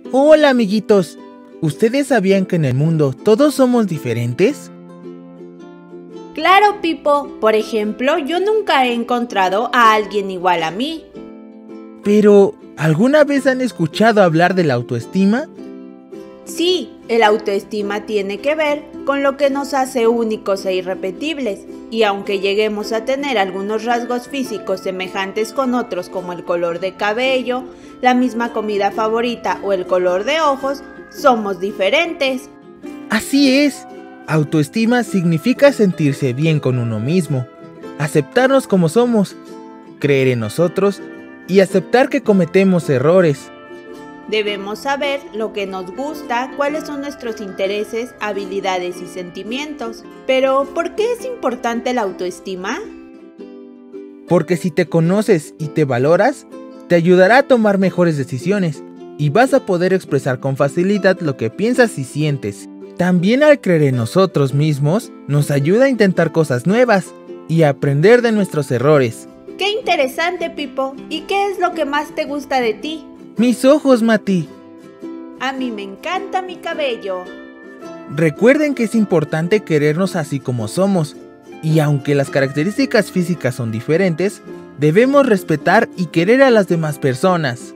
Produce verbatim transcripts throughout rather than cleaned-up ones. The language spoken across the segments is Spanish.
Hola, amiguitos. ¿Ustedes sabían que en el mundo todos somos diferentes? Claro, Pipo. Por ejemplo, yo nunca he encontrado a alguien igual a mí. Pero, ¿alguna vez han escuchado hablar de la autoestima? Sí, el autoestima tiene que ver con lo que nos hace únicos e irrepetibles. Y aunque lleguemos a tener algunos rasgos físicos semejantes con otros como el color de cabello, la misma comida favorita o el color de ojos, somos diferentes. Así es. Autoestima significa sentirse bien con uno mismo, aceptarnos como somos, creer en nosotros y aceptar que cometemos errores. Debemos saber lo que nos gusta, cuáles son nuestros intereses, habilidades y sentimientos. Pero, ¿por qué es importante la autoestima? Porque si te conoces y te valoras, te ayudará a tomar mejores decisiones y vas a poder expresar con facilidad lo que piensas y sientes. También al creer en nosotros mismos, nos ayuda a intentar cosas nuevas y a aprender de nuestros errores. ¡Qué interesante, Pipo! ¿Y qué es lo que más te gusta de ti? Mis ojos, Mati. A mí me encanta mi cabello. Recuerden que es importante querernos así como somos, y aunque las características físicas son diferentes, debemos respetar y querer a las demás personas.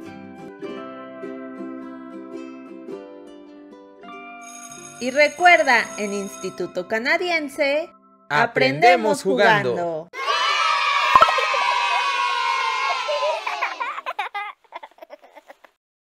Y recuerda, en Instituto Canadiense, aprendemos jugando.